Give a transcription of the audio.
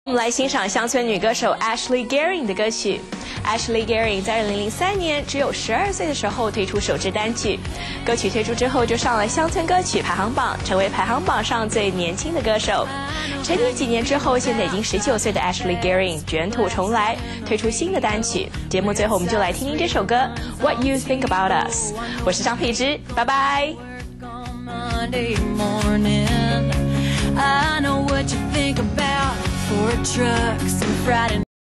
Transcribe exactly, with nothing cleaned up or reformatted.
我们来欣赏乡村女歌手 Ashley Gearing 的歌曲。Ashley Gearing 在二零零三年只有十二岁的时候推出首支单曲，歌曲推出之后就上了乡村歌曲排行榜，成为排行榜上最年轻的歌手。沉寂几年之后，现在已经十九岁的 Ashley Gearing 卷土重来，推出新的单曲。节目最后我们就来听听这首歌 What You Think About Us。我是张佩芝，拜拜。I know what you think about Ford trucks and Friday